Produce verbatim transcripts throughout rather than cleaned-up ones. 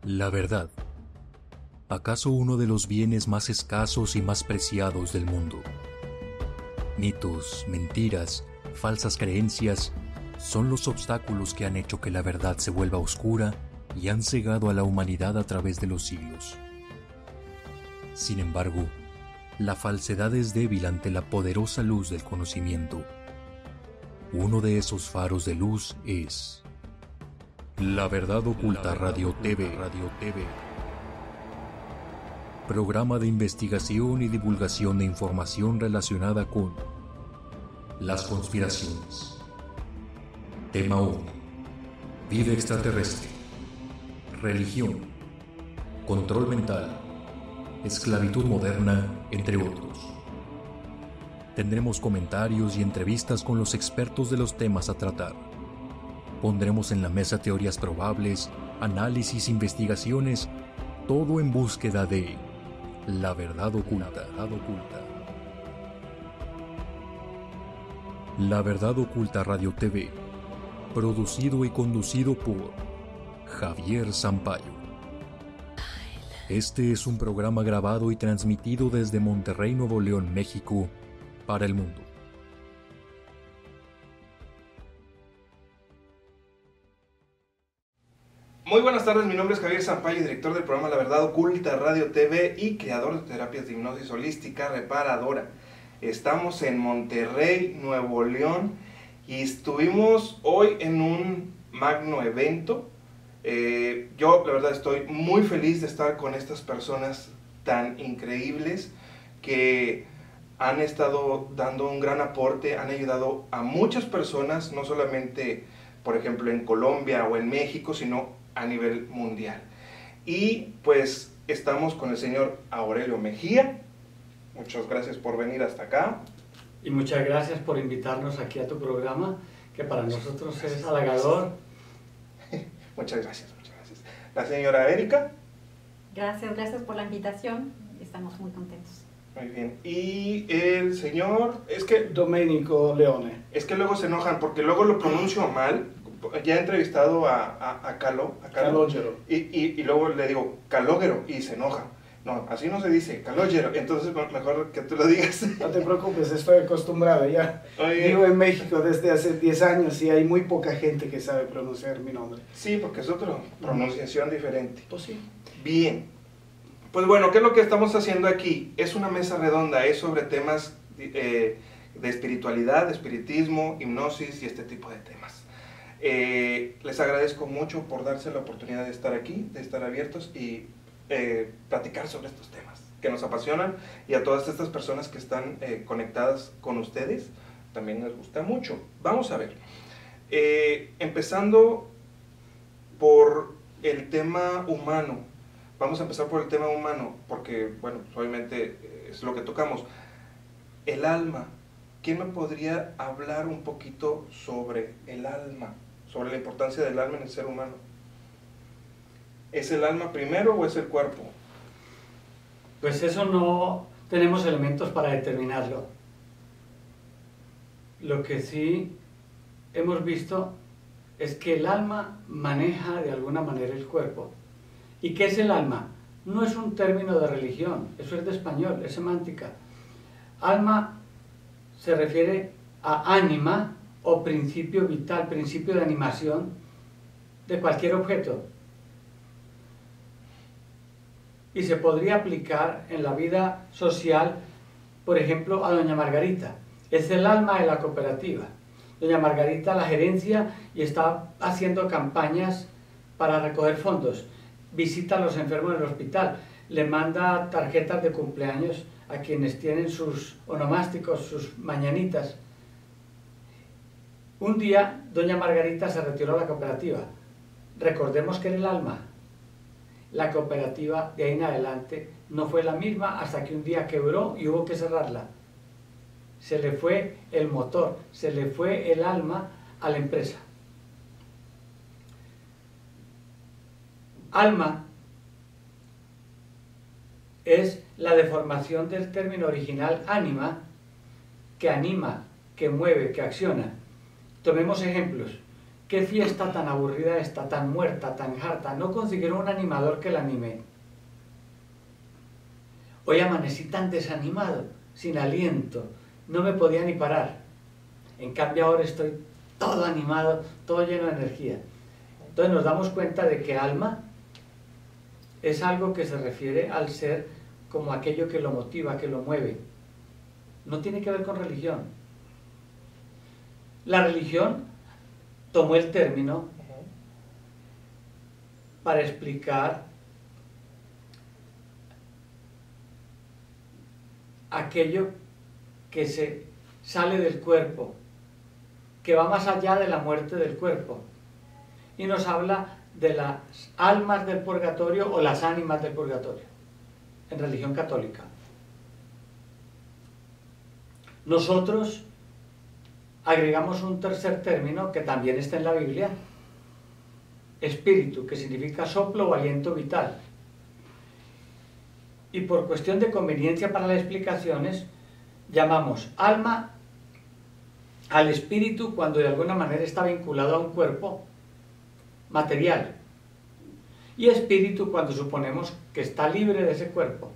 La verdad. ¿Acaso uno de los bienes más escasos y más preciados del mundo? Mitos, mentiras, falsas creencias son los obstáculos que han hecho que la verdad se vuelva oscura y han cegado a la humanidad a través de los siglos. Sin embargo, la falsedad es débil ante la poderosa luz del conocimiento. Uno de esos faros de luz es La Verdad Oculta Radio T V. Radio T V. Programa de investigación y divulgación de información relacionada con las conspiraciones. Tema uno. Vida extraterrestre. Religión. Control mental. Esclavitud moderna, entre otros. Tendremos comentarios y entrevistas con los expertos de los temas a tratar. Pondremos en la mesa teorías probables, análisis, investigaciones, todo en búsqueda de la verdad oculta. La verdad oculta. La Verdad Oculta Radio T V, producido y conducido por Javier Sampaio. Este es un programa grabado y transmitido desde Monterrey, Nuevo León, México, para el mundo. Muy buenas tardes, mi nombre es Javier Sampaio, director del programa La Verdad Oculta Radio T V y creador de terapias de hipnosis holística reparadora. Estamos en Monterrey, Nuevo León y estuvimos hoy en un magno evento. Eh, yo la verdad estoy muy feliz de estar con estas personas tan increíbles que han estado dando un gran aporte, han ayudado a muchas personas, no solamente por ejemplo en Colombia o en México, sino a nivel mundial. Y pues estamos con el señor Aurelio Mejía. Muchas gracias por venir hasta acá. Y muchas gracias por invitarnos aquí a tu programa, que para nosotros es halagador. Muchas gracias, muchas gracias. La señora Erika. Gracias, gracias por la invitación. Estamos muy contentos. Muy bien. Y el señor, es que... Domenico Leone. Es que luego se enojan porque luego lo pronuncio mal. Ya he entrevistado a, a, a Calo, a Calo Calogero. Y, y, y luego le digo Calogero y se enoja. No, así no se dice, Calogero. Entonces mejor que tú lo digas. No te preocupes, estoy acostumbrado ya. Oye. Vivo en México desde hace diez años y hay muy poca gente que sabe pronunciar mi nombre. Sí, porque es otra pronunciación diferente. Pues sí. Bien. Pues bueno, ¿qué es lo que estamos haciendo aquí? Es una mesa redonda, es sobre temas eh, de espiritualidad, de espiritismo, hipnosis y este tipo de temas. Eh, les agradezco mucho por darse la oportunidad de estar aquí, de estar abiertos y eh, platicar sobre estos temas que nos apasionan, y a todas estas personas que están eh, conectadas con ustedes también les gusta mucho. Vamos a ver, eh, empezando por el tema humano. Vamos a empezar por el tema humano porque, bueno, obviamente es lo que tocamos. El alma. ¿Quién me podría hablar un poquito sobre el alma? Sobre la importancia del alma en el ser humano. ¿Es el alma primero o es el cuerpo? Pues eso no tenemos elementos para determinarlo. Lo que sí hemos visto es que el alma maneja de alguna manera el cuerpo. ¿Y qué es el alma? No es un término de religión, eso es de español, es semántica. Alma se refiere a ánima o principio vital, principio de animación de cualquier objeto. Y se podría aplicar en la vida social, por ejemplo, a doña Margarita. Es el alma de la cooperativa. Doña Margarita la gerencia y está haciendo campañas para recoger fondos. Visita a los enfermos en el hospital, le manda tarjetas de cumpleaños a quienes tienen sus onomásticos, sus mañanitas. Un día, doña Margarita se retiró a la cooperativa. Recordemos que era el alma. La cooperativa de ahí en adelante no fue la misma hasta que un día quebró y hubo que cerrarla. Se le fue el motor, se le fue el alma a la empresa. Alma es la deformación del término original ánima, que anima, que mueve, que acciona. Tomemos ejemplos. qué fiesta tan aburrida está, tan muerta, tan harta. No consiguieron un animador que la anime. Hoy amanecí tan desanimado, sin aliento, no me podía ni parar. En cambio ahora estoy todo animado, todo lleno de energía. Entonces nos damos cuenta de que alma es algo que se refiere al ser como aquello que lo motiva, que lo mueve. No tiene que ver con religión. La religión tomó el término para explicar aquello que se sale del cuerpo, que va más allá de la muerte del cuerpo, y nos habla de las almas del purgatorio o las ánimas del purgatorio, en religión católica. Nosotros agregamos un tercer término que también está en la Biblia, espíritu, que significa soplo o aliento vital. Y por cuestión de conveniencia para las explicaciones, llamamos alma al espíritu cuando de alguna manera está vinculado a un cuerpo material, y espíritu cuando suponemos que está libre de ese cuerpo.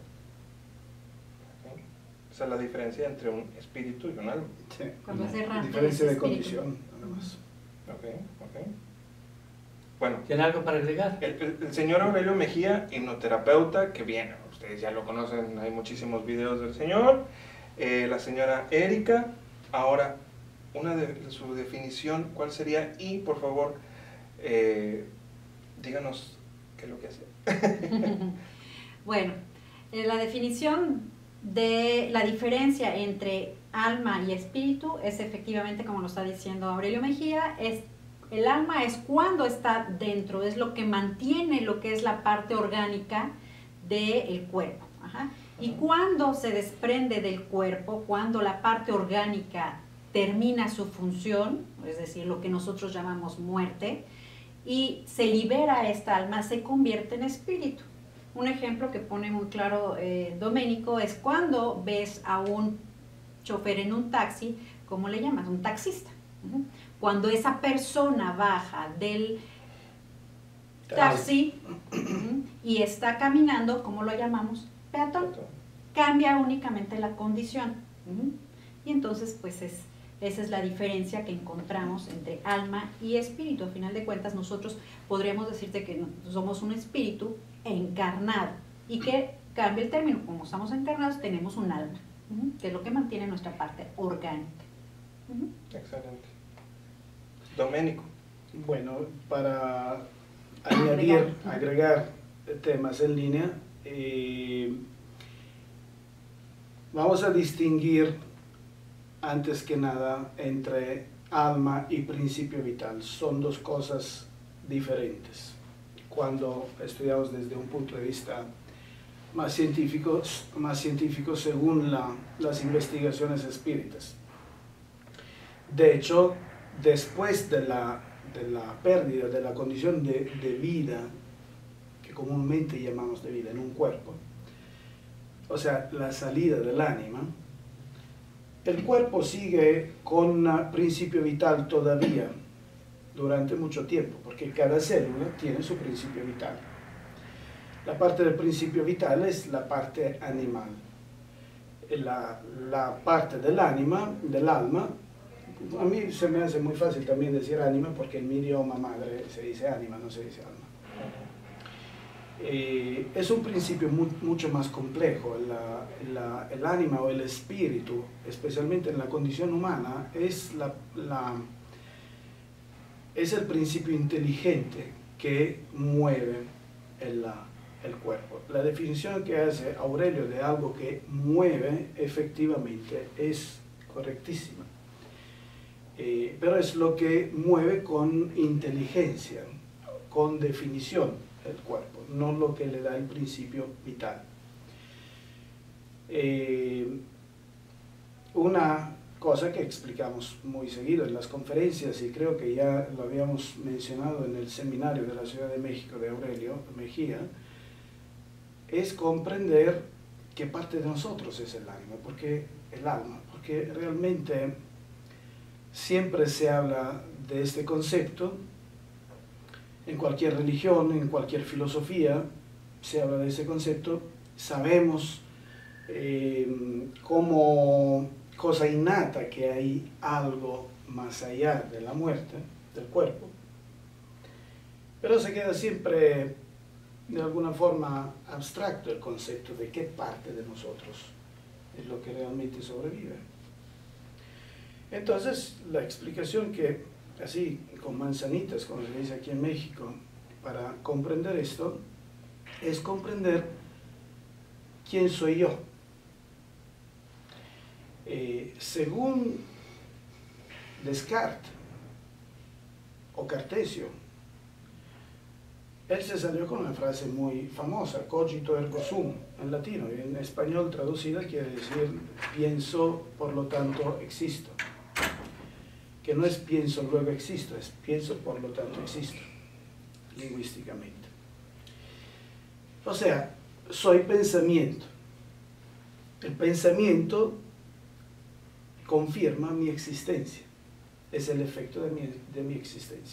Esa es la diferencia entre un espíritu y un alma. Sí. Cuando es errante, Diferencia es de espíritu. condición, nada más. Ok, ok. Bueno, ¿Tiene algo para agregar? el, el- el señor Aurelio Mejía, hipnoterapeuta, que bien, ustedes ya lo conocen, hay muchísimos videos del señor. Eh, la señora Erika, ahora, una de, de su definición, ¿cuál sería? Y, por favor, eh, díganos qué es lo que hace. Bueno, eh, la definición de la diferencia entre alma y espíritu es efectivamente, como lo está diciendo Aurelio Mejía, es el alma es cuando está dentro, es lo que mantiene lo que es la parte orgánica del cuerpo. Ajá. Y cuando se desprende del cuerpo, cuando la parte orgánica termina su función, es decir, lo que nosotros llamamos muerte, y se libera esta alma, se convierte en espíritu. Un ejemplo que pone muy claro eh, Doménico es cuando ves a un chofer en un taxi, ¿cómo le llamas? Un taxista. Uh-huh. Cuando esa persona baja del taxi uh-huh, y está caminando, ¿cómo lo llamamos? Peatón. Cambia únicamente la condición. Uh-huh. Y entonces, pues es, esa es la diferencia que encontramos entre alma y espíritu. A final de cuentas, nosotros podríamos decirte que somos un espíritu encarnado y que cambia el término, como estamos encarnados tenemos un alma, uh-huh, que es lo que mantiene nuestra parte orgánica. Uh-huh. Excelente. Doménico. Bueno, para añadir, agregar temas en línea, eh, vamos a distinguir antes que nada entre alma y principio vital. Son dos cosas diferentes. Cuando estudiamos desde un punto de vista más científico, más científico según la, las investigaciones espíritas. De hecho, después de la, de la pérdida de la condición de, de vida, que comúnmente llamamos de vida en un cuerpo, o sea, la salida del ánima, el cuerpo sigue con principio vital todavía durante mucho tiempo, porque cada célula tiene su principio vital. La parte del principio vital es la parte animal. La, la parte del ánima, del alma, a mí se me hace muy fácil también decir ánima, porque en mi idioma madre se dice ánima, no se dice alma. Eh, es un principio muy, mucho más complejo. La, la, el ánima o el espíritu, especialmente en la condición humana, es, la, la, es el principio inteligente que mueve el, el cuerpo. La definición que hace Aurelio de algo que mueve efectivamente es correctísima. Eh, pero es lo que mueve con inteligencia, con definición el cuerpo, no lo que le da el principio vital. Eh, una cosa que explicamos muy seguido en las conferencias, y creo que ya lo habíamos mencionado en el seminario de la Ciudad de México de Aurelio Mejía, es comprender qué parte de nosotros es el ánima, porque el alma, porque realmente siempre se habla de este concepto. En cualquier religión, en cualquier filosofía, se habla de ese concepto. Sabemos eh, como cosa innata que hay algo más allá de la muerte del cuerpo, pero se queda siempre de alguna forma abstracto el concepto de qué parte de nosotros es lo que realmente sobrevive. Entonces, la explicación que, así, con manzanitas, como se dice aquí en México, para comprender esto, es comprender quién soy yo. Eh, según Descartes o Cartesio, él se salió con una frase muy famosa, cogito ergo sum, en latino, y en español traducida quiere decir pienso, por lo tanto existo. Que no es pienso, luego existo, es pienso, por lo tanto existo, lingüísticamente. O sea, soy pensamiento. El pensamiento confirma mi existencia, es el efecto de mi, de mi existencia.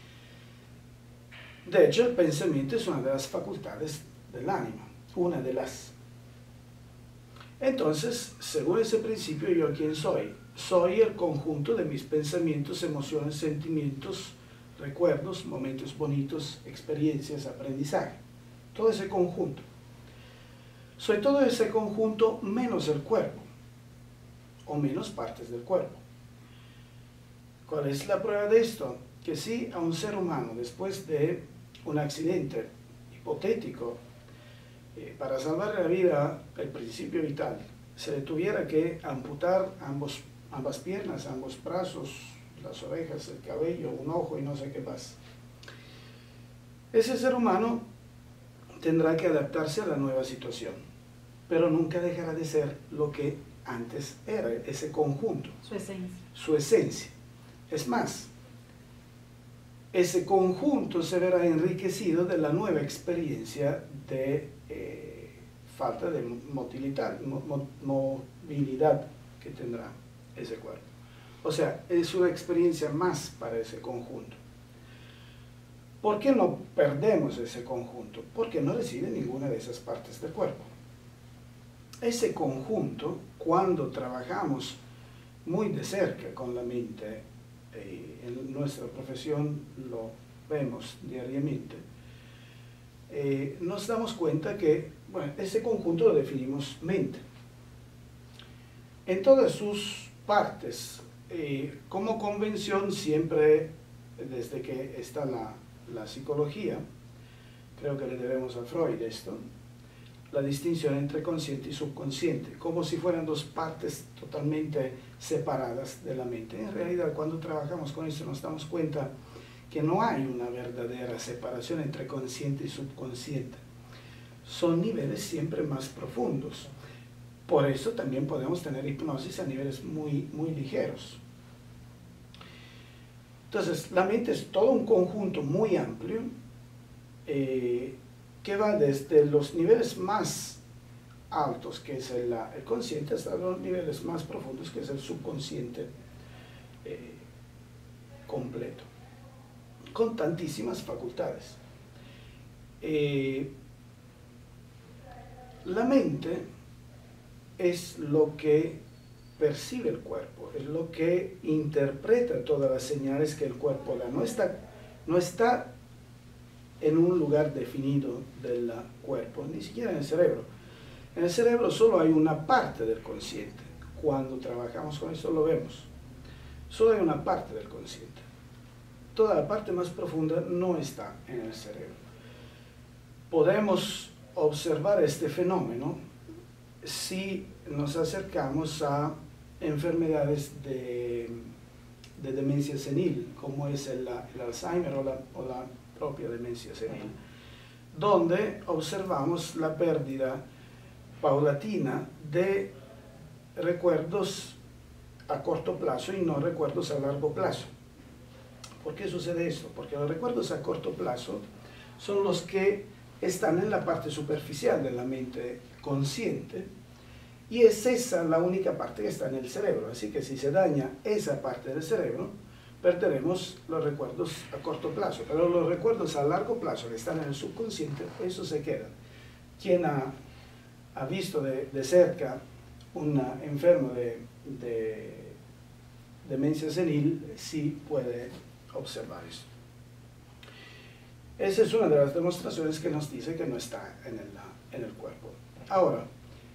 De hecho, el pensamiento es una de las facultades del ánima, una de las. Entonces, según ese principio, ¿yo quién soy? Soy el conjunto de mis pensamientos, emociones, sentimientos, recuerdos, momentos bonitos, experiencias, aprendizaje. Todo ese conjunto. Soy todo ese conjunto menos el cuerpo, o menos partes del cuerpo. ¿Cuál es la prueba de esto? Que si a un ser humano, después de un accidente hipotético, eh, para salvar la vida, el principio vital, se le tuviera que amputar ambos, ambas piernas, ambos brazos, las orejas, el cabello, un ojo y no sé qué más, ese ser humano tendrá que adaptarse a la nueva situación, pero nunca dejará de ser lo que antes era, ese conjunto. Su esencia. Su esencia. Es más, ese conjunto se verá enriquecido de la nueva experiencia de eh, falta de motilidad, mo, movilidad que tendrá ese cuerpo. O sea, es una experiencia más para ese conjunto. ¿Por qué no perdemos ese conjunto? Porque no recibe ninguna de esas partes del cuerpo. Ese conjunto, cuando trabajamos muy de cerca con la mente, eh, en nuestra profesión lo vemos diariamente, eh, nos damos cuenta que, bueno, ese conjunto lo definimos mente. En todas sus partes, eh, como convención siempre, desde que está la, la psicología, creo que le debemos a Freud esto, la distinción entre consciente y subconsciente, como si fueran dos partes totalmente separadas de la mente. En realidad, cuando trabajamos con esto nos damos cuenta que no hay una verdadera separación entre consciente y subconsciente. Son niveles siempre más profundos. Por eso también podemos tener hipnosis a niveles muy, muy ligeros. Entonces, la mente es todo un conjunto muy amplio, eh, que va desde los niveles más altos, que es el, el consciente, hasta los niveles más profundos, que es el subconsciente eh, completo, con tantísimas facultades. Eh, la mente es lo que percibe el cuerpo, es lo que interpreta todas las señales que el cuerpo da. No está, no está en un lugar definido del cuerpo, ni siquiera en el cerebro. En el cerebro solo hay una parte del consciente. Cuando trabajamos con eso lo vemos. Solo hay una parte del consciente. Toda la parte más profunda no está en el cerebro. Podemos observar este fenómeno si nos acercamos a enfermedades de, de demencia senil, como es el, el Alzheimer o la, o la propia demencia senil, donde observamos la pérdida paulatina de recuerdos a corto plazo y no recuerdos a largo plazo. ¿Por qué sucede esto? Porque los recuerdos a corto plazo son los que están en la parte superficial de la mente consciente, y es esa la única parte que está en el cerebro. Así que si se daña esa parte del cerebro, perderemos los recuerdos a corto plazo, pero los recuerdos a largo plazo que están en el subconsciente, eso se queda. Quien ha, ha visto de, de cerca un enfermo de, de demencia senil, sí puede observar eso. Esa es una de las demostraciones que nos dice que no está en el, en el cuerpo. Ahora,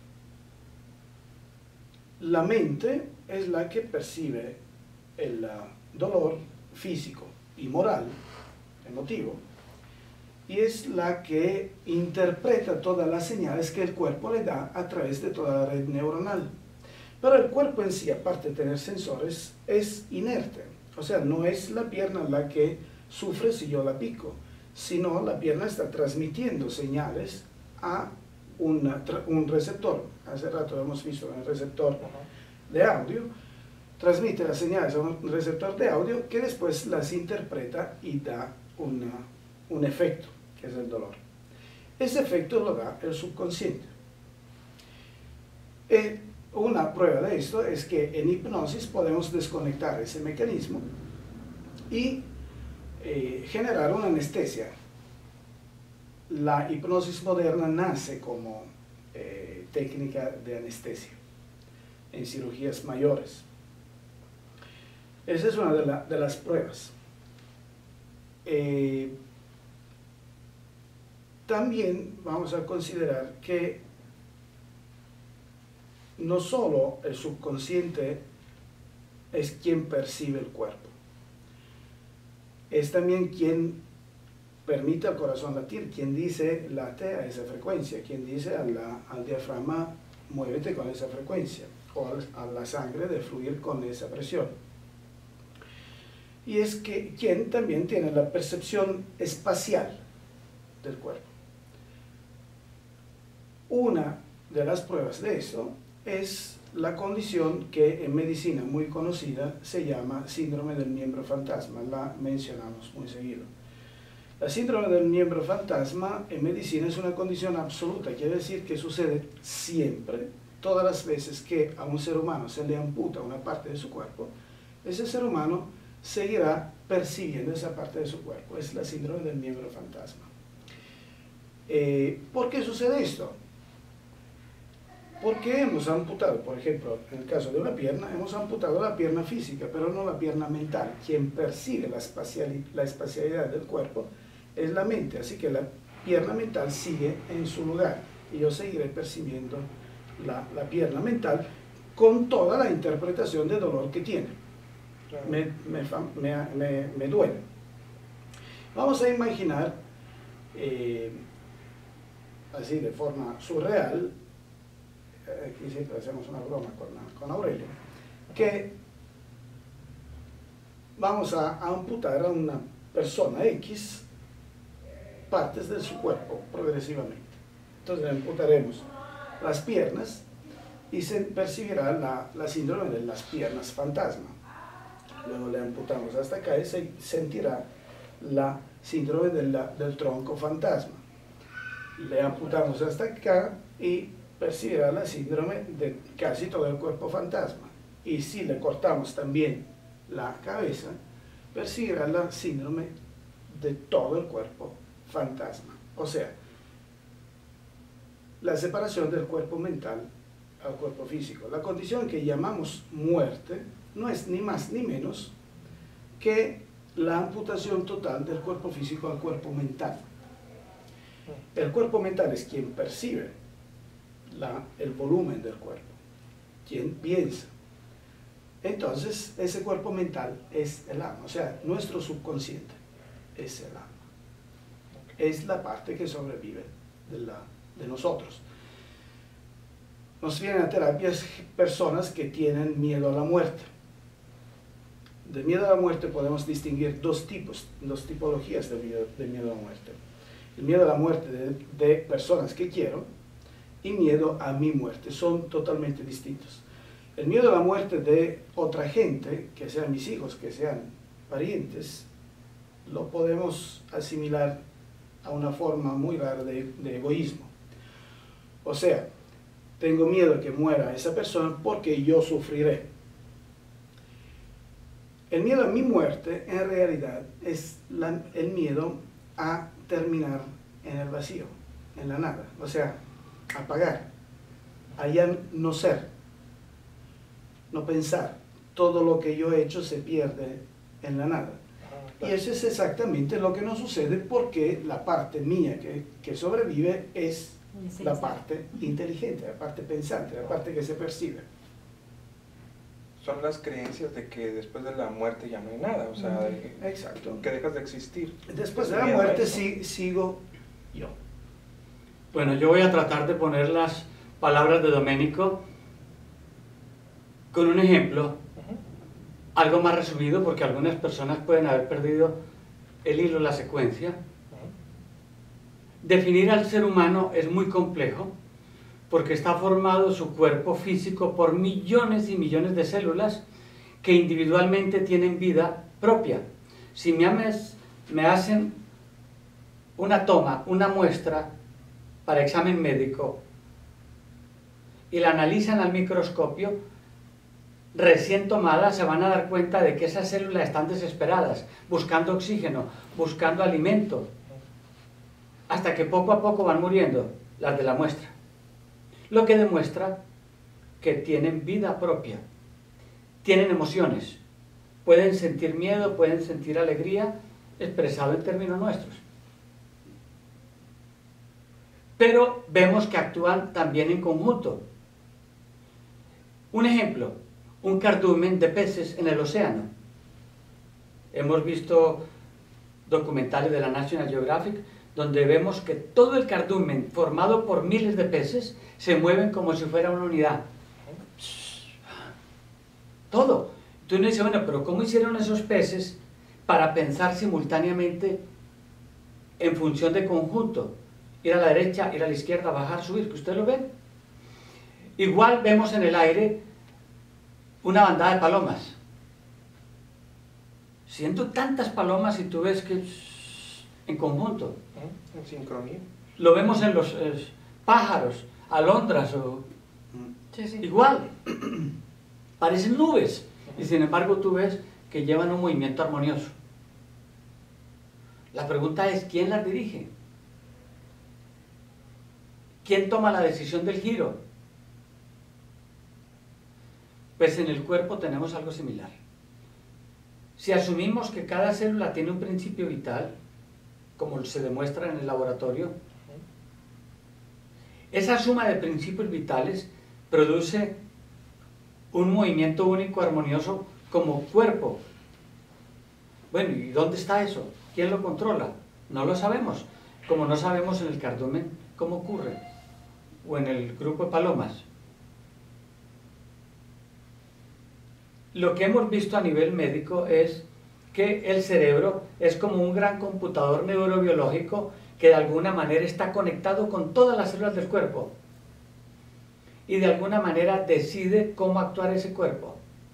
la mente es la que percibe el uh, dolor físico y moral, emotivo, y es la que interpreta todas las señales que el cuerpo le da a través de toda la red neuronal. Pero el cuerpo en sí, aparte de tener sensores, es inerte. O sea, no es la pierna la que sufre si yo la pico, sino la pierna está transmitiendo señales a una, un receptor. Hace rato hemos visto el receptor de audio, transmite las señales a un receptor de audio que después las interpreta y da una, un efecto, que es el dolor. Ese efecto lo da el subconsciente. Eh, una prueba de esto es que en hipnosis podemos desconectar ese mecanismo y eh, generar una anestesia. La hipnosis moderna nace como eh, técnica de anestesia en cirugías mayores. Esa es una de, la, de las pruebas. Eh, también vamos a considerar que no solo el subconsciente es quien percibe el cuerpo, es también quien permite al corazón latir, quien dice late a esa frecuencia, quien dice a la, al diafragma muévete con esa frecuencia, o a la sangre de fluir con esa presión. Y es que quien también tiene la percepción espacial del cuerpo. Una de las pruebas de eso es la condición que en medicina muy conocida se llama síndrome del miembro fantasma, la mencionamos muy seguido. La síndrome del miembro fantasma en medicina es una condición absoluta, quiere decir que sucede siempre, todas las veces que a un ser humano se le amputa una parte de su cuerpo, ese ser humano seguirá percibiendo esa parte de su cuerpo. Es la síndrome del miembro fantasma. Eh, ¿Por qué sucede esto? Porque hemos amputado, por ejemplo, en el caso de una pierna, hemos amputado la pierna física, pero no la pierna mental. Quien percibe la, espacial, la espacialidad del cuerpo es la mente, así que la pierna mental sigue en su lugar y yo seguiré percibiendo la, la pierna mental con toda la interpretación de dolor que tiene. Me, me, me, me, me duele. Vamos a imaginar, eh, así de forma surreal, aquí siempre hacemos una broma con, con Aurelio, que vamos a, a amputar a una persona X partes de su cuerpo progresivamente. Entonces le amputaremos las piernas y se percibirá la, la síndrome de las piernas fantasma. Luego le amputamos hasta acá y se sentirá la síndrome de la, del tronco fantasma. Le amputamos hasta acá y percibirá la síndrome de casi todo el cuerpo fantasma. Y si le cortamos también la cabeza, percibirá la síndrome de todo el cuerpo fantasma. O sea, la separación del cuerpo mental al cuerpo físico. La condición que llamamos muerte no es ni más ni menos que la amputación total del cuerpo físico al cuerpo mental. El cuerpo mental es quien percibe la, el volumen del cuerpo, quien piensa. Entonces, ese cuerpo mental es el alma, o sea, nuestro subconsciente es el alma. Es la parte que sobrevive de, la, de nosotros. Nos vienen a terapias personas que tienen miedo a la muerte. De miedo a la muerte podemos distinguir dos tipos, dos tipologías de miedo, de miedo a la muerte. El miedo a la muerte de, de personas que quiero y miedo a mi muerte. Son totalmente distintos. El miedo a la muerte de otra gente, que sean mis hijos, que sean parientes, lo podemos asimilar a una forma muy rara de, de egoísmo. O sea, tengo miedo a que muera esa persona porque yo sufriré. El miedo a mi muerte, en realidad, es la, el miedo a terminar en el vacío, en la nada. O sea, apagar, a ya no ser, no pensar. Todo lo que yo he hecho se pierde en la nada. Y eso es exactamente lo que nos sucede porque la parte mía que, que sobrevive es la parte inteligente, la parte pensante, la parte que se percibe. Son las creencias de que después de la muerte ya no hay nada, o sea, de que, Exacto. que dejas de existir. Después de la muerte sí, sigo yo. Bueno, yo voy a tratar de poner las palabras de Domenico con un ejemplo, uh-huh. algo más resumido, porque algunas personas pueden haber perdido el hilo, la secuencia. Uh-huh. Definir al ser humano es muy complejo, porque está formado su cuerpo físico por millones y millones de células que individualmente tienen vida propia. Si me, ames, me hacen una toma, una muestra para examen médico y la analizan al microscopio, recién tomada se van a dar cuenta de que esas células están desesperadas, buscando oxígeno, buscando alimento, hasta que poco a poco van muriendo las de la muestra. Lo que demuestra que tienen vida propia, tienen emociones, pueden sentir miedo, pueden sentir alegría, expresado en términos nuestros. Pero vemos que actúan también en conjunto. Un ejemplo, un cardumen de peces en el océano. Hemos visto documentales de la National Geographic donde vemos que todo el cardumen formado por miles de peces se mueven como si fuera una unidad. Todo. Tú no dices, bueno, pero ¿cómo hicieron esos peces para pensar simultáneamente en función de conjunto? Ir a la derecha, ir a la izquierda, bajar, subir, que usted lo ve. Igual vemos en el aire una bandada de palomas. Siento tantas palomas y tú ves que en conjunto. En sincronía. Lo vemos en los eh, pájaros, alondras o... Sí, sí. Igual. Parecen nubes. Y sin embargo tú ves que llevan un movimiento armonioso. La pregunta es, ¿quién las dirige? ¿Quién toma la decisión del giro? Pues en el cuerpo tenemos algo similar. Si asumimos que cada célula tiene un principio vital, como se demuestra en el laboratorio, esa suma de principios vitales produce un movimiento único, armonioso, como cuerpo. Bueno, ¿y dónde está eso? ¿Quién lo controla? No lo sabemos, como no sabemos en el cardumen cómo ocurre, o en el grupo de palomas. Lo que hemos visto a nivel médico es que el cerebro es como un gran computador neurobiológico que de alguna manera está conectado con todas las células del cuerpo y de alguna manera decide cómo actuar ese cuerpo.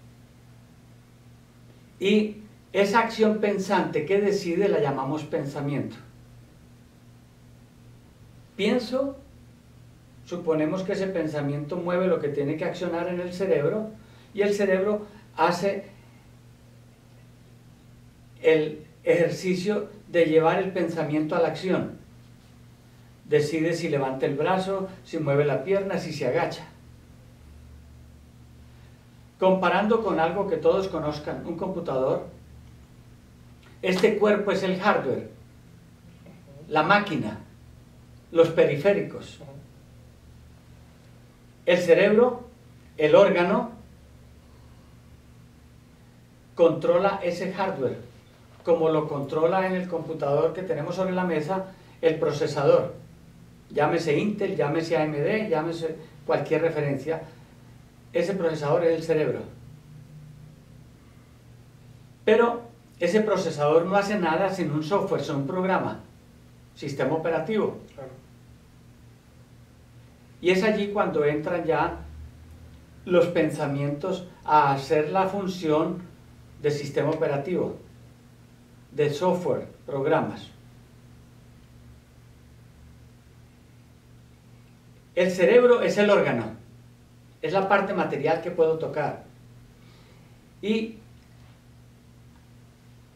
Y esa acción pensante que decide la llamamos pensamiento. Pienso, suponemos que ese pensamiento mueve lo que tiene que accionar en el cerebro y el cerebro hace el ejercicio de llevar el pensamiento a la acción. Decide si levanta el brazo, si mueve la pierna, si se agacha. Comparando con algo que todos conozcan, un computador, este cuerpo es el hardware, la máquina, los periféricos. El cerebro, el órgano, controla ese hardware, como lo controla en el computador que tenemos sobre la mesa el procesador. Llámese Intel, llámese A M D, llámese cualquier referencia. Ese procesador es el cerebro. Pero ese procesador no hace nada sin un software, sin un programa, sistema operativo. Claro. Y es allí cuando entran ya los pensamientos a hacer la función de sistema operativo, de software, programas. El cerebro es el órgano, es la parte material que puedo tocar. Y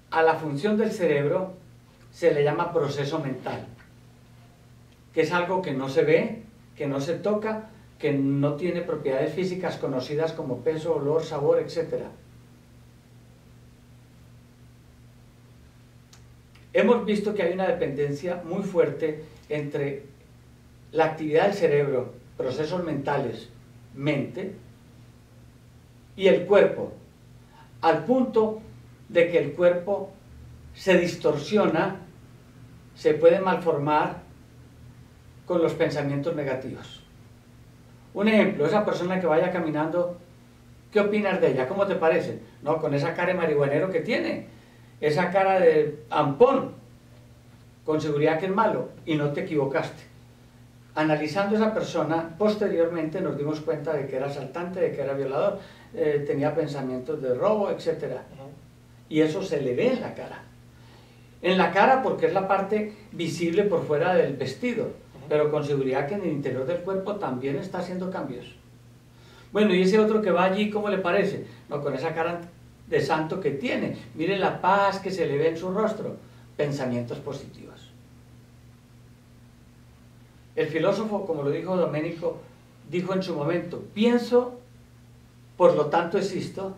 a la función del cerebro se le llama proceso mental, que es algo que no se ve, que no se toca, que no tiene propiedades físicas conocidas como peso, olor, sabor, etcétera. Hemos visto que hay una dependencia muy fuerte entre la actividad del cerebro, procesos mentales, mente, y el cuerpo, al punto de que el cuerpo se distorsiona, se puede malformar con los pensamientos negativos. Un ejemplo, esa persona que vaya caminando, ¿qué opinas de ella? ¿Cómo te parece? No, con esa cara de marihuanero que tiene, esa cara de ampón, con seguridad que es malo, y no te equivocaste. Analizando a esa persona, posteriormente nos dimos cuenta de que era asaltante, de que era violador, eh, tenía pensamientos de robo, etcétera. Y eso se le ve en la cara. En la cara porque es la parte visible por fuera del vestido, pero con seguridad que en el interior del cuerpo también está haciendo cambios. Bueno, y ese otro que va allí, ¿cómo le parece? No, con esa cara de santo que tiene. Mire la paz que se le ve en su rostro. Pensamientos positivos. El filósofo, como lo dijo Doménico, dijo en su momento, pienso, por lo tanto existo.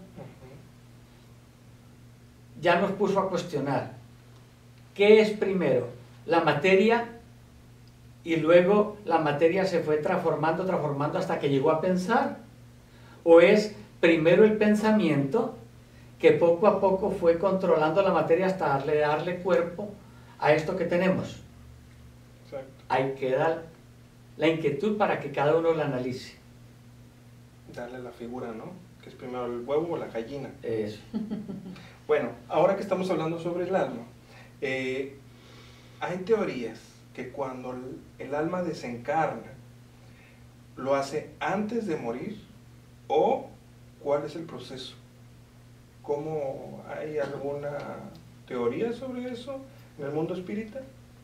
Ya nos puso a cuestionar, ¿qué es primero? La materia, y luego la materia se fue transformando, transformando hasta que llegó a pensar. ¿O es primero el pensamiento, que poco a poco fue controlando la materia hasta darle, darle cuerpo a esto que tenemos? Exacto. Ahí queda la inquietud para que cada uno la analice. Darle la figura, ¿no? Que es primero el huevo o la gallina. Eso. Bueno, ahora que estamos hablando sobre el alma, eh, hay teorías que cuando el, el alma desencarna, lo hace antes de morir, o cuál es el proceso. ¿Cómo hay alguna teoría sobre eso en el mundo espírita?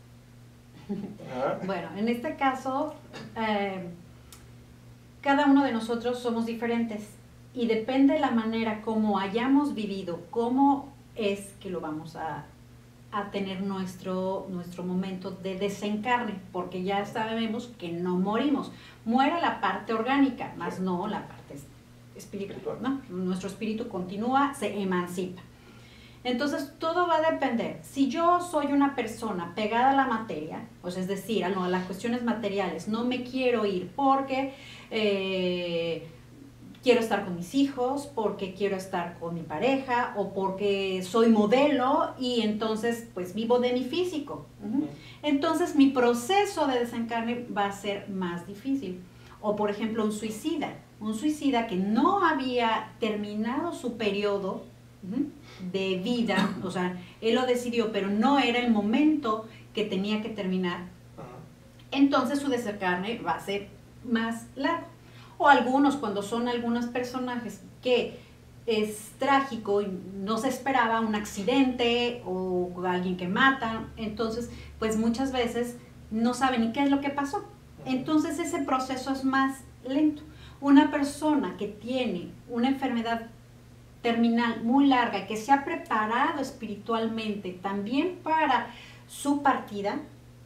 Ajá. Bueno, en este caso, eh, cada uno de nosotros somos diferentes y depende de la manera como hayamos vivido, cómo es que lo vamos a, a tener nuestro, nuestro momento de desencarne, porque ya sabemos que no morimos. Muere la parte orgánica, más no la parte espiritual, ¿no? Nuestro espíritu continúa, se emancipa. Entonces, todo va a depender. Si yo soy una persona pegada a la materia, pues es decir, a, no, a las cuestiones materiales, no me quiero ir porque eh, quiero estar con mis hijos, porque quiero estar con mi pareja, o porque soy modelo y entonces pues vivo de mi físico. Uh-huh. Entonces, mi proceso de desencarne va a ser más difícil. O, por ejemplo, un suicida. Un suicida que no había terminado su periodo uh-huh, de vida, o sea, él lo decidió, pero no era el momento que tenía que terminar, entonces su desencarne va a ser más largo. O algunos, cuando son algunos personajes que es trágico y no se esperaba un accidente o alguien que matan, entonces pues muchas veces no saben ni qué es lo que pasó. Entonces ese proceso es más lento. Una persona que tiene una enfermedad terminal muy larga, que se ha preparado espiritualmente también para su partida,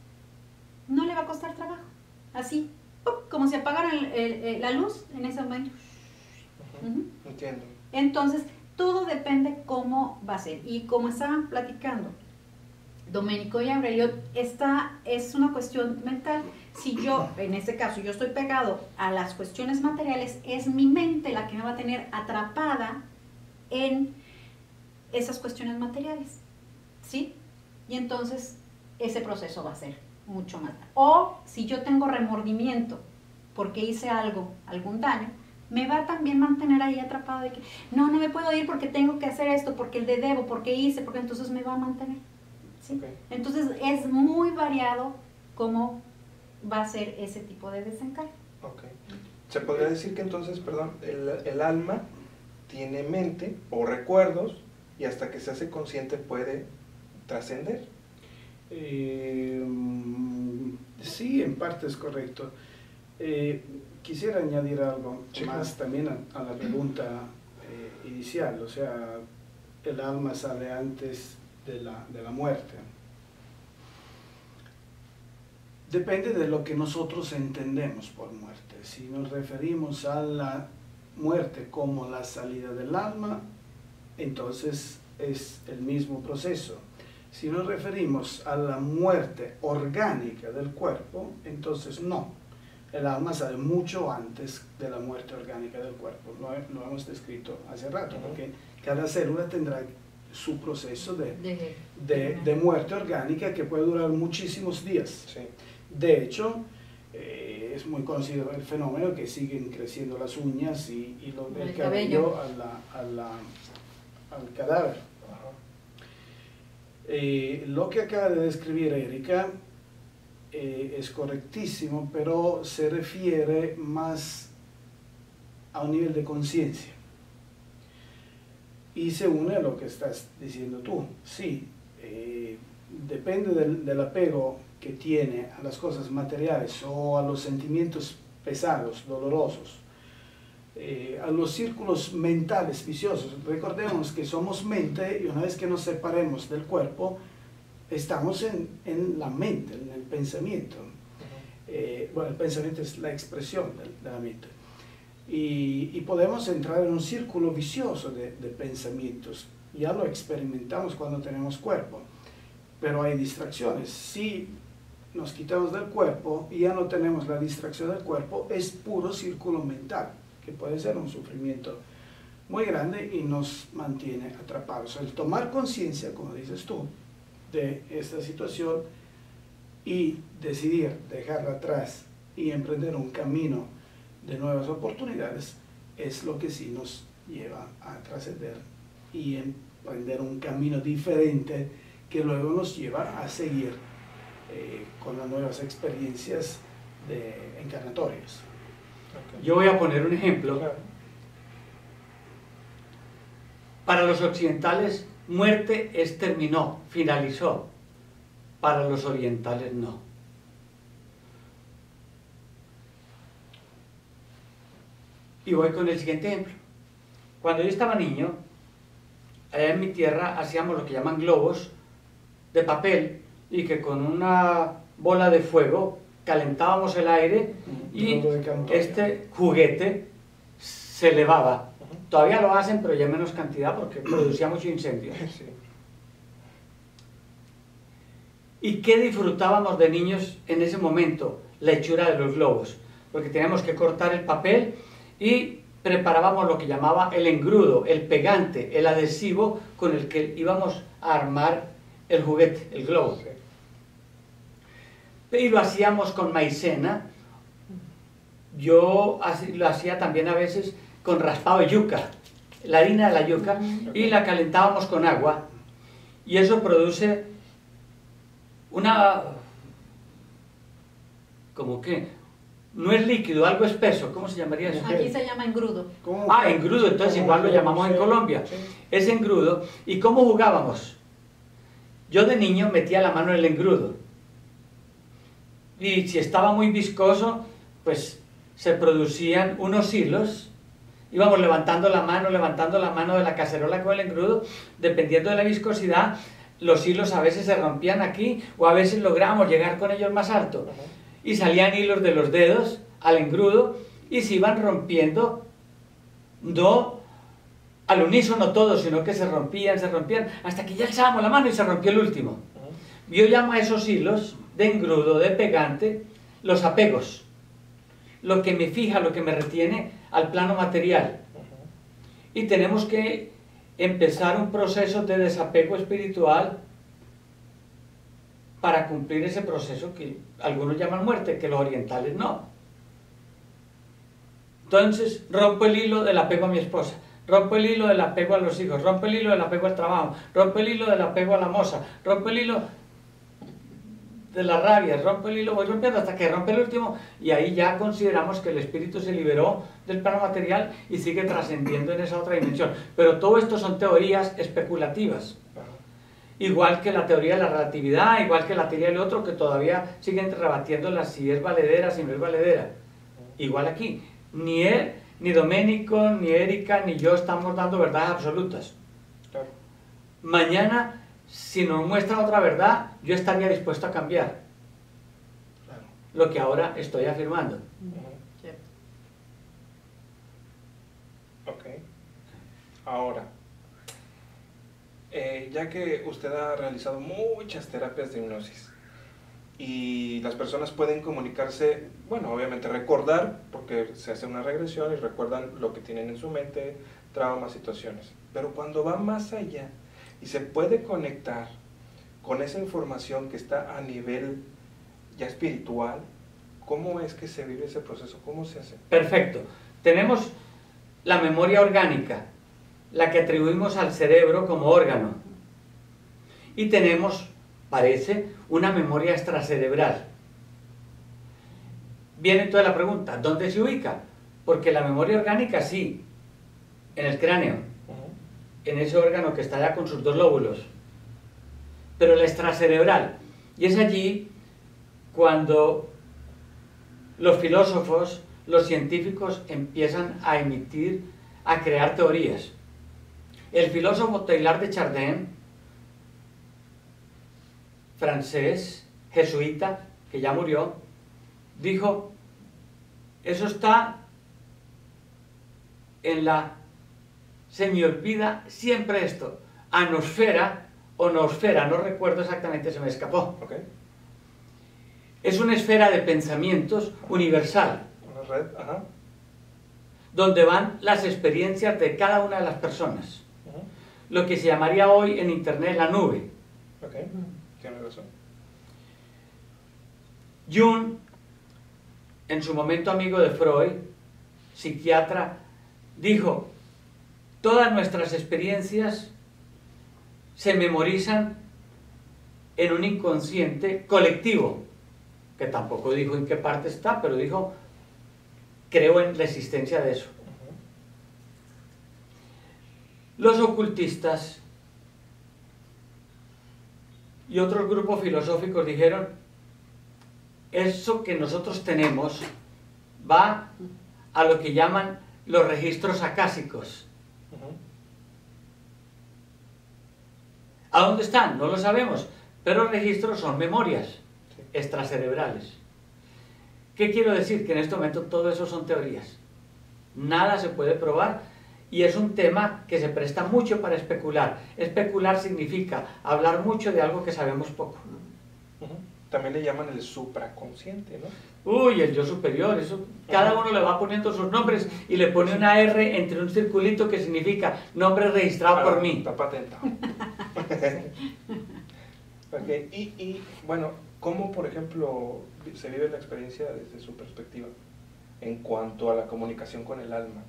no le va a costar trabajo. Así, ¡pum!, como si apagara el, el, el, la luz en ese momento. Uh-huh. Uh-huh. Entiendo. Entonces, todo depende cómo va a ser. Y como estaban platicando Doménico y Aurelio, esta es una cuestión mental. Si yo, en este caso, yo estoy pegado a las cuestiones materiales, es mi mente la que me va a tener atrapada en esas cuestiones materiales, ¿sí? Y entonces ese proceso va a ser mucho más largo. O si yo tengo remordimiento porque hice algo, algún daño, me va a también mantener ahí atrapado de que no, no me puedo ir porque tengo que hacer esto, porque el de debo, porque hice, porque entonces me va a mantener, ¿sí? Okay. Entonces es muy variado cómo va a ser ese tipo de desencargo. Okay. Se podría decir que entonces, perdón, el, el alma tiene mente o recuerdos y hasta que se hace consciente puede trascender. Eh, sí, en parte es correcto. Eh, quisiera añadir algo sí, más claro. también a, a la pregunta eh, inicial, o sea, el alma sale antes de la, de la muerte. Depende de lo que nosotros entendemos por muerte. Si nos referimos a la muerte como la salida del alma, entonces es el mismo proceso. Si nos referimos a la muerte orgánica del cuerpo, entonces no. El alma sale mucho antes de la muerte orgánica del cuerpo. Lo, lo hemos descrito hace rato, porque cada célula tendrá su proceso de, De, de, de muerte orgánica que puede durar muchísimos días. Sí. De hecho, eh, es muy conocido el fenómeno que siguen creciendo las uñas y, y lo, el, El cabello, cabello. a la, a la, al cadáver. Ajá. Eh, lo que acaba de describir Erika eh, es correctísimo, pero se refiere más a un nivel de conciencia. Y se une a lo que estás diciendo tú. Sí, eh, depende del, del apego que tiene a las cosas materiales o a los sentimientos pesados, dolorosos, eh, a los círculos mentales viciosos. Recordemos que somos mente y una vez que nos separemos del cuerpo, estamos en, en la mente, en el pensamiento. Eh, bueno, el pensamiento es la expresión de, de la mente. Y, y podemos entrar en un círculo vicioso de, de pensamientos. Ya lo experimentamos cuando tenemos cuerpo, pero hay distracciones. Si nos quitamos del cuerpo y ya no tenemos la distracción del cuerpo, es puro círculo mental, que puede ser un sufrimiento muy grande y nos mantiene atrapados. El tomar conciencia, como dices tú, de esta situación y decidir dejarla atrás y emprender un camino de nuevas oportunidades es lo que sí nos lleva a trascender y emprender un camino diferente que luego nos lleva a seguir eh, con las nuevas experiencias de encarnatorias. Okay. Yo voy a poner un ejemplo. Claro. Para los occidentales, muerte es terminó, finalizó. Para los orientales, no. Y voy con el siguiente ejemplo. Cuando yo estaba niño, allá en mi tierra hacíamos lo que llaman globos de papel y que con una bola de fuego calentábamos el aire y Globo de Cantoria. este juguete se elevaba. Todavía lo hacen, pero ya en menos cantidad porque producía mucho incendio. Sí. ¿Y qué disfrutábamos de niños en ese momento? La hechura de los globos, porque teníamos que cortar el papel y preparábamos lo que llamaba el engrudo, el pegante, el adhesivo con el que íbamos a armar el juguete, el globo. Sí. Y lo hacíamos con maicena. Yo lo hacía también a veces con raspado de yuca, la harina de la yuca, y la calentábamos con agua. Y eso produce una... ¿cómo qué? No es líquido, algo espeso. ¿Cómo se llamaría eso? Aquí se llama engrudo. ¿Cómo? Ah, engrudo, entonces ¿Cómo? igual lo llamamos en Sí, Colombia. sí. Es engrudo. ¿Y cómo jugábamos? Yo de niño metía la mano en el engrudo. Y si estaba muy viscoso, pues se producían unos hilos. Íbamos levantando la mano, levantando la mano de la cacerola con el engrudo. Dependiendo de la viscosidad, los hilos a veces se rompían aquí o a veces lográbamos llegar con ellos más alto. Y salían hilos de los dedos al engrudo y se iban rompiendo, no al unísono todos, sino que se rompían, se rompían, hasta que ya alzábamos la mano y se rompió el último. Yo llamo a esos hilos de engrudo, de pegante, los apegos. Lo que me fija, lo que me retiene al plano material. Y tenemos que empezar un proceso de desapego espiritual para cumplir ese proceso que algunos llaman muerte, que los orientales no. Entonces, rompo el hilo del apego a mi esposa, rompo el hilo del apego a los hijos, rompo el hilo del apego al trabajo, rompo el hilo del apego a la moza, rompo el hilo de la rabia, rompo el hilo, voy rompiendo hasta que rompe el último, y ahí ya consideramos que el espíritu se liberó del plano material y sigue trascendiendo en esa otra dimensión. Pero todo esto son teorías especulativas. Igual que la teoría de la relatividad, igual que la teoría del otro, que todavía siguen rebatiéndola si es valedera, si no es valedera. Igual aquí, ni él, ni Doménico, ni Erika, ni yo estamos dando verdades absolutas. Claro. Mañana si nos muestra otra verdad, yo estaría dispuesto a cambiar Claro. lo que ahora estoy afirmando. Cierto. Ok. Ahora, eh, ya que usted ha realizado muchas terapias de hipnosis y las personas pueden comunicarse, bueno, obviamente recordar, porque se hace una regresión y recuerdan lo que tienen en su mente, traumas, situaciones, pero cuando va más allá y se puede conectar con esa información que está a nivel ya espiritual, ¿cómo es que se vive ese proceso? ¿Cómo se hace? Perfecto. Tenemos la memoria orgánica, la que atribuimos al cerebro como órgano. Y tenemos, parece, una memoria extracerebral. Viene toda la pregunta, ¿dónde se ubica? Porque la memoria orgánica sí, en el cráneo, en ese órgano que está allá con sus dos lóbulos. Pero la extracerebral, y es allí cuando los filósofos, los científicos empiezan a emitir, a crear teorías. El filósofo Teilhard de Chardin, francés, jesuita, que ya murió, dijo, eso está en la, se me olvida siempre esto, anosfera o noosfera, no recuerdo exactamente, se me escapó. Ok. Es una esfera de pensamientos universal, Una red, ajá. donde van las experiencias de cada una de las personas. Ujú. Lo que se llamaría hoy en Internet la nube. Ok, tiene razón. Jung, en su momento amigo de Freud, psiquiatra, dijo, todas nuestras experiencias se memorizan en un inconsciente colectivo, que tampoco dijo en qué parte está, pero dijo, creo en la existencia de eso. Los ocultistas y otros grupos filosóficos dijeron, eso que nosotros tenemos va a lo que llaman los registros acásicos. Ujú. ¿A dónde están? No lo sabemos, pero los registros son memorias Sí. extracerebrales. ¿Qué quiero decir? Que en este momento todo eso son teorías. Nada se puede probar y es un tema que se presta mucho para especular. Especular significa hablar mucho de algo que sabemos poco. Ujú. También le llaman el supraconsciente, ¿no? Uy, el yo superior, eso, cada uno le va poniendo sus nombres y le pone una R entre un circulito que significa nombre registrado Ah, por mí. Está patentado. Ok, y, y bueno, ¿cómo por ejemplo se vive la experiencia desde su perspectiva en cuanto a la comunicación con el alma?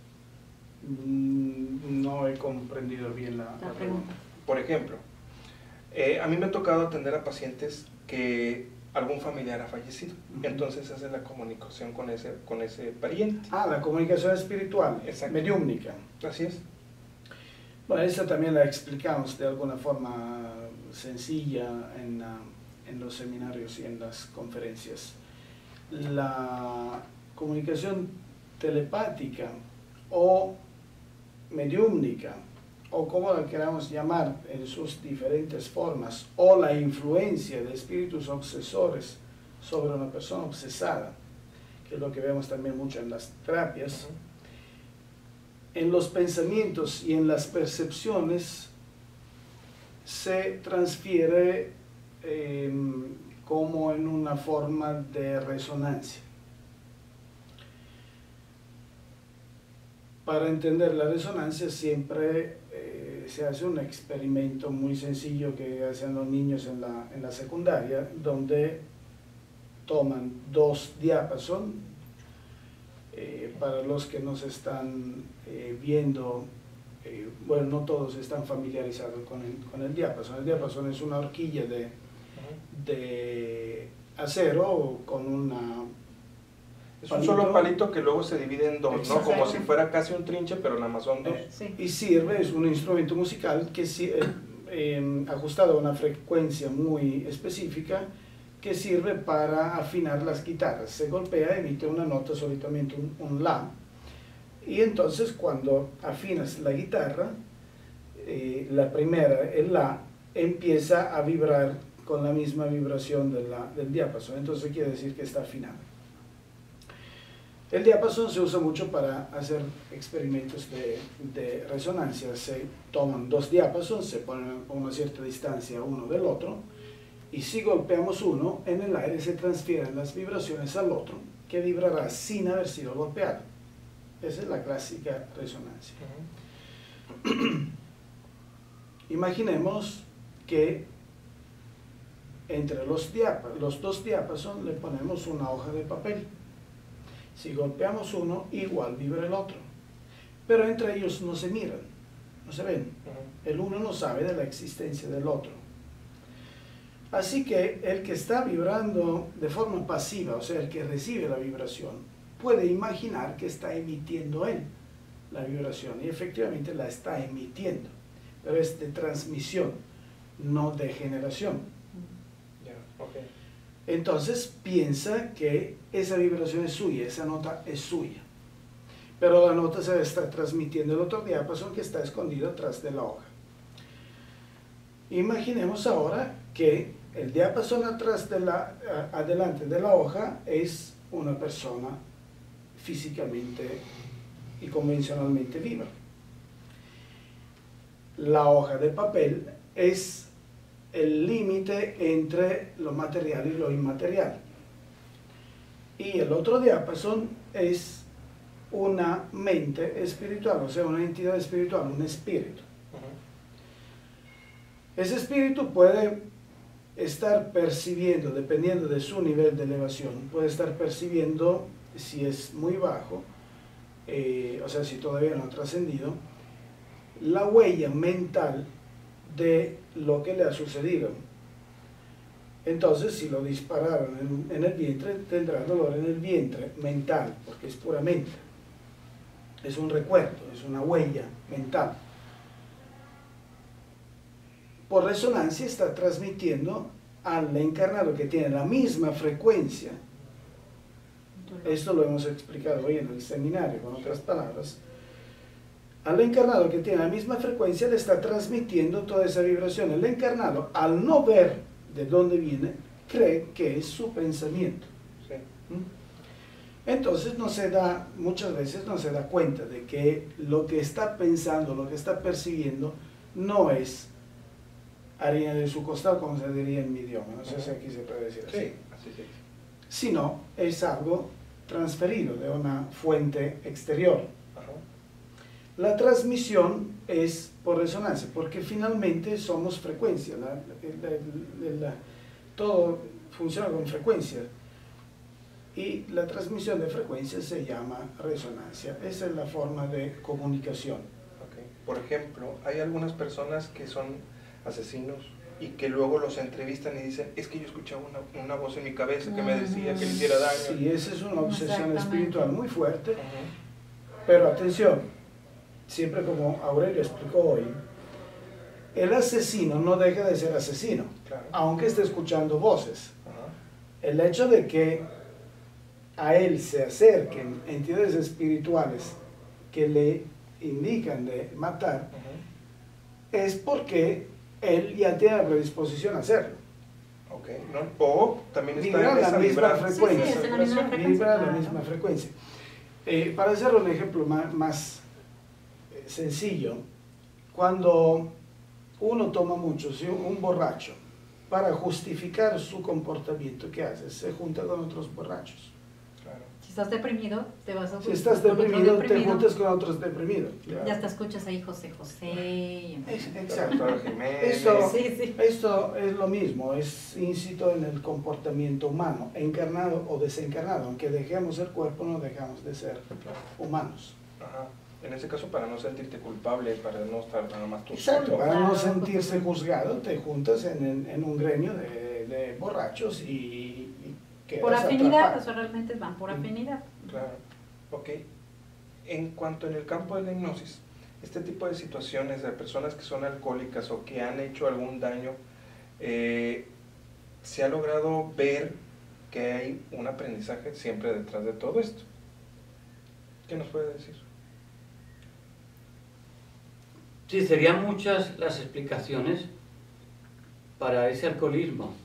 Mm, No he comprendido bien la, La la pregunta. pregunta. Por ejemplo, eh, a mí me ha tocado atender a pacientes que algún familiar ha fallecido, Ujú. entonces hace la comunicación con ese, con ese pariente. Ah, la comunicación espiritual, Exacto. mediúmnica. Así es. Bueno, esta también la explicamos de alguna forma sencilla en, ah, en los seminarios y en las conferencias. La comunicación telepática o mediúmnica, o como la queramos llamar en sus diferentes formas, o la influencia de espíritus obsesores sobre una persona obsesada, que es lo que vemos también mucho en las terapias, Ujú. en los pensamientos y en las percepciones se transfiere eh, como en una forma de resonancia. Para entender la resonancia siempre eh, se hace un experimento muy sencillo que hacen los niños en la, en la secundaria, donde toman dos diapason. Eh, para los que nos están eh, viendo, eh, bueno, no todos están familiarizados con el, con el diapason. El diapason es una horquilla de, Ujú. de acero con una... Es un solo palito que luego se divide en dos, ¿no? Exacto. Como si fuera casi un trinche, pero nada más son dos. eh, Sí. y sirve, es un instrumento musical que si- eh, eh, ajustado a una frecuencia muy específica, que sirve para afinar las guitarras. Se golpea, emite una nota, solitamente un, un la, y entonces cuando afinas la guitarra, eh, la primera, el la, empieza a vibrar con la misma vibración de la, del diapasón, entonces quiere decir que está afinado. El diapasón se usa mucho para hacer experimentos de, de resonancia. Se toman dos diapasons, se ponen a una cierta distancia uno del otro, y si golpeamos uno, en el aire se transfieren las vibraciones al otro, que vibrará sin haber sido golpeado. Esa es la clásica resonancia. Uh-huh. Imaginemos que entre los, diapa, los dos diapasons le ponemos una hoja de papel. Si golpeamos uno, igual vibra el otro. Pero entre ellos no se miran, no se ven. Uh-huh. El uno no sabe de la existencia del otro. Así que el que está vibrando de forma pasiva, o sea, el que recibe la vibración, puede imaginar que está emitiendo él la vibración, y efectivamente la está emitiendo, pero es de transmisión, no de generación. Yeah, okay. Entonces piensa que esa vibración es suya, esa nota es suya, pero la nota se está transmitiendo el otro diapasón que está escondido atrás de la hoja. Imaginemos ahora que el diapasón atrás de la, adelante de la hoja es una persona físicamente y convencionalmente viva. La hoja de papel es el límite entre lo material y lo inmaterial. Y el otro diapasón es una mente espiritual, o sea, una entidad espiritual, un espíritu. Ese espíritu puede estar percibiendo, dependiendo de su nivel de elevación, puede estar percibiendo, si es muy bajo, eh, o sea, si todavía no ha trascendido, la huella mental de lo que le ha sucedido. Entonces, si lo dispararon en, en el vientre, tendrá dolor en el vientre mental, porque es pura mente. Es un recuerdo, es una huella mental. Por resonancia está transmitiendo al encarnado que tiene la misma frecuencia. Esto lo hemos explicado hoy en el seminario, con otras palabras. Al encarnado que tiene la misma frecuencia le está transmitiendo toda esa vibración. El encarnado, al no ver de dónde viene, cree que es su pensamiento. Sí. Entonces no se da, muchas veces no se da cuenta de que lo que está pensando, lo que está percibiendo, no es harina de su costado, como se diría en mi idioma, no sé si aquí se puede decir así, sí, así sí. Sino es algo transferido de una fuente exterior. Ajá. La transmisión es por resonancia, porque finalmente somos frecuencia, la, la, la, la, todo funciona con frecuencia, y la transmisión de frecuencia se llama resonancia. Esa es la forma de comunicación. Okay. Por ejemplo, hay algunas personas que son asesinos y que luego los entrevistan y dicen, es que yo escuchaba una, una voz en mi cabeza que me decía que le hiciera daño. Sí, esa es una obsesión espiritual muy fuerte. Uh-huh. Pero atención, siempre como Aurelio explicó hoy, el asesino no deja de ser asesino, claro, aunque esté escuchando voces. uh-huh, El hecho de que a él se acerquen entidades espirituales que le indican de matar, uh-huh, es porque él ya tiene la predisposición a hacerlo. okay, ¿no? O también está Vibra en la esa misma vibra- frecuencia. Sí, sí, es en la misma frecuencia. Vibra la Claro. misma frecuencia. Eh, para hacer un ejemplo más, más eh, sencillo, cuando uno toma mucho, si un borracho, para justificar su comportamiento, ¿qué hace? Se junta con otros borrachos. Claro. Si estás deprimido, te vas a Si estás con otro deprimido, te deprimido. juntas con otros deprimidos. Claro. Ya hasta escuchas ahí José José. y- Es- Exacto. Doctora Jiménez. Esto, Sí, sí. esto es lo mismo, es incito en el comportamiento humano, encarnado o desencarnado. Aunque dejemos el cuerpo, no dejamos de ser Claro. humanos. Ajá. En ese caso, para no sentirte culpable, para no estar nada más tú Exacto, solo. para no Claro. sentirse juzgado, te juntas en, en- en un gremio de, de borrachos y, y quedas Por afinidad, atrapado. o sea, realmente van por afinidad. Claro. Ok. En cuanto en el campo de la hipnosis, este tipo de situaciones de personas que son alcohólicas o que han hecho algún daño, eh, se ha logrado ver que hay un aprendizaje siempre detrás de todo esto. ¿Qué nos puede decir? Sí, serían muchas las explicaciones para ese alcoholismo.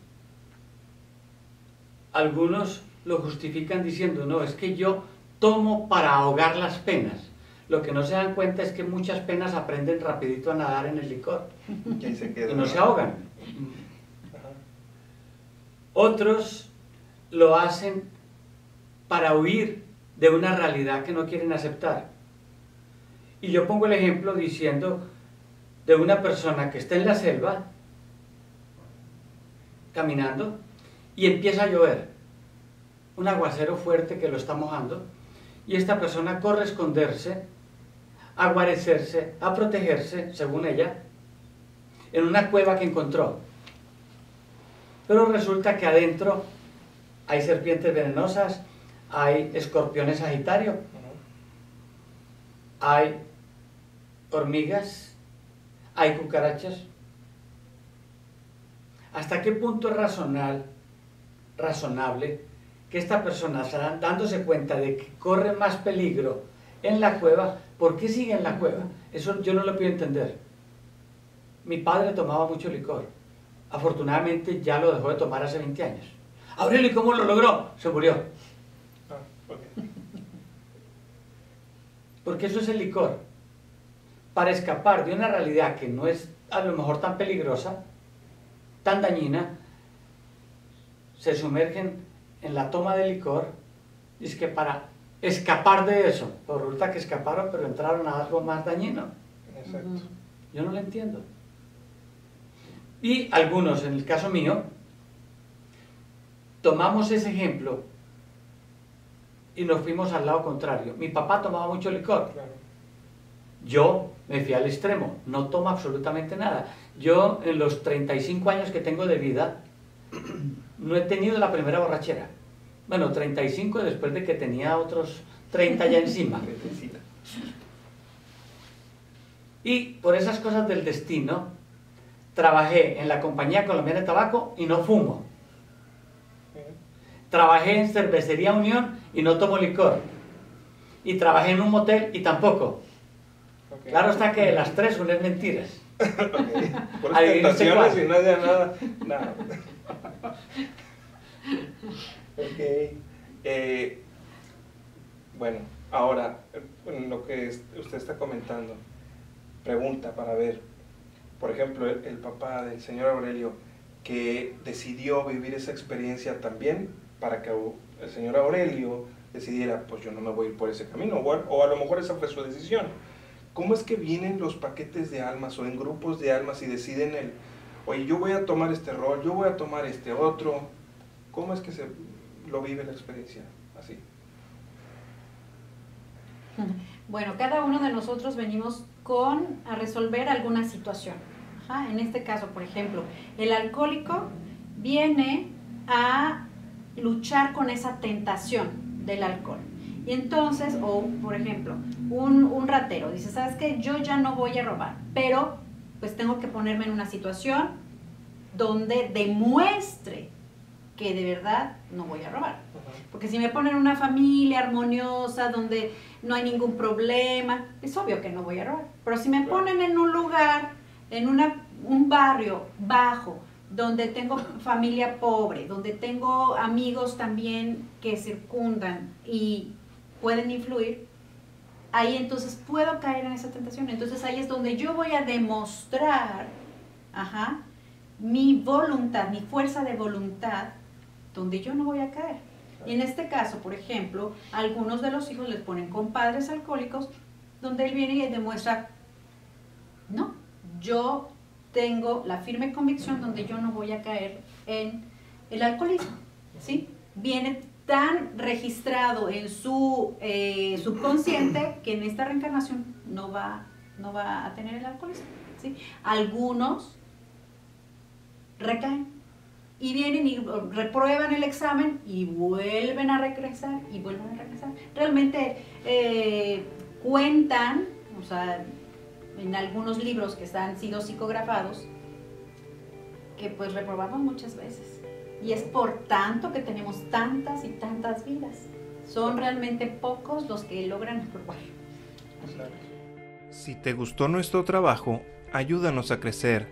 Algunos lo justifican diciendo, no, es que yo tomo para ahogar las penas. Lo que no se dan cuenta es que muchas penas aprenden rapidito a nadar en el licor. Y ahí se queda, Y no ¿no? se ahogan. Ajá. Otros lo hacen para huir de una realidad que no quieren aceptar. Y yo pongo el ejemplo diciendo de una persona que está en la selva, caminando, y empieza a llover. Un aguacero fuerte que lo está mojando, y esta persona corre a esconderse, a guarecerse, a protegerse, según ella, en una cueva que encontró. Pero resulta que adentro hay serpientes venenosas, hay escorpiones sagitario, hay hormigas, hay cucarachas. ¿Hasta qué punto es razonable, razonable que esta persona, dándose cuenta de que corre más peligro en la cueva, ¿por qué sigue en la cueva? Eso yo no lo puedo entender. Mi padre tomaba mucho licor. Afortunadamente ya lo dejó de tomar hace veinte años. Aurelio, ¿y cómo lo logró? Se murió. Ah, okay. Porque eso es el licor. Para escapar de una realidad que no es a lo mejor tan peligrosa, tan dañina, se sumergen en la toma de licor, y es que para escapar de eso, pues resulta que escaparon pero entraron a algo más dañino. Exacto. Yo no lo entiendo. Y algunos, en el caso mío, tomamos ese ejemplo y nos fuimos al lado contrario. Mi papá tomaba mucho licor. Claro. Yo me fui al extremo, no tomo absolutamente nada. Yo, en los treinta y cinco años que tengo de vida, no he tenido la primera borrachera. Bueno, treinta y cinco después de que tenía otros treinta ya encima. Y por esas cosas del destino, trabajé en la Compañía Colombiana de Tabaco y no fumo. Trabajé en Cervecería Unión y no tomo licor. Y trabajé en un motel y tampoco. Okay. Claro está que las tres son mentiras. Okay. Por Adivínese tentaciones cuál. y no haya nada. nada. Ok. Eh, bueno, ahora, en lo que es- usted está comentando, pregunta para ver, por ejemplo, el, el papá del señor Aurelio, que decidió vivir esa experiencia también para que el señor Aurelio decidiera, pues yo no me voy a ir por ese camino, o a, o a lo mejor esa fue su decisión. ¿Cómo es que vienen los paquetes de almas o en grupos de almas y deciden el, oye, yo voy a tomar este rol, yo voy a tomar este otro? ¿Cómo es que se lo vive la experiencia así? Bueno, cada uno de nosotros venimos con a resolver alguna situación. Ajá, en este caso, por ejemplo, el alcohólico viene a luchar con esa tentación del alcohol. Y entonces, o por ejemplo, un, un ratero dice, ¿sabes qué? Yo ya no voy a robar, pero pues tengo que ponerme en una situación donde demuestre que de verdad no voy a robar. Porque si me ponen en una familia armoniosa, donde no hay ningún problema, es obvio que no voy a robar. Pero si me ponen en un lugar, en una, un barrio bajo, donde tengo familia pobre, donde tengo amigos también que circundan y pueden influir, ahí entonces puedo caer en esa tentación. Entonces ahí es donde yo voy a demostrar, ajá, mi voluntad, mi fuerza de voluntad, donde yo no voy a caer. Y en este caso, por ejemplo, algunos de los hijos les ponen con padres alcohólicos, donde él viene y demuestra, no, yo tengo la firme convicción donde yo no voy a caer en el alcoholismo, ¿sí? Viene tan registrado en su eh, subconsciente que en esta reencarnación no va, no va a tener el alcoholismo, ¿sí? Algunos recaen y vienen y reprueban el examen y vuelven a regresar y vuelven a regresar. Realmente eh, cuentan, o sea, en algunos libros que han sido psicografados, que pues reprobamos muchas veces. Y es por tanto que tenemos tantas y tantas vidas. Son realmente pocos los que logran reprobar. Si te gustó nuestro trabajo, ayúdanos a crecer.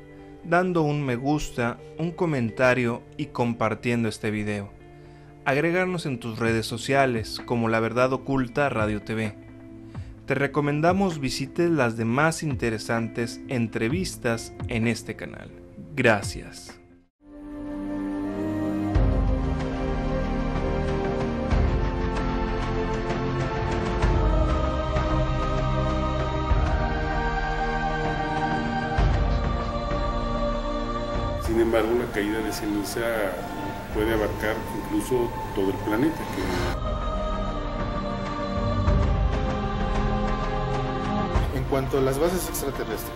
dando un me gusta, un comentario y compartiendo este video. Agregarnos en tus redes sociales como La Verdad Oculta Radio T V. Te recomendamos visites las demás interesantes entrevistas en este canal. Gracias. Sin embargo, la caída de ceniza puede abarcar incluso todo el planeta. Que... En cuanto a las bases extraterrestres,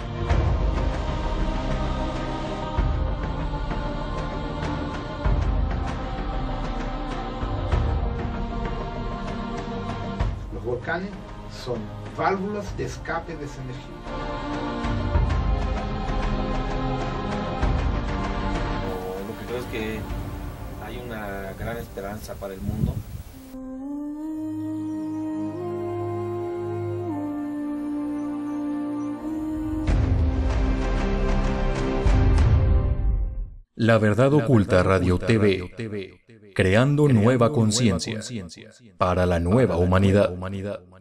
los volcanes son válvulas de escape de esa energía. Creo que hay una gran esperanza para el mundo. La Verdad Oculta Radio T V, creando nueva conciencia para la nueva humanidad.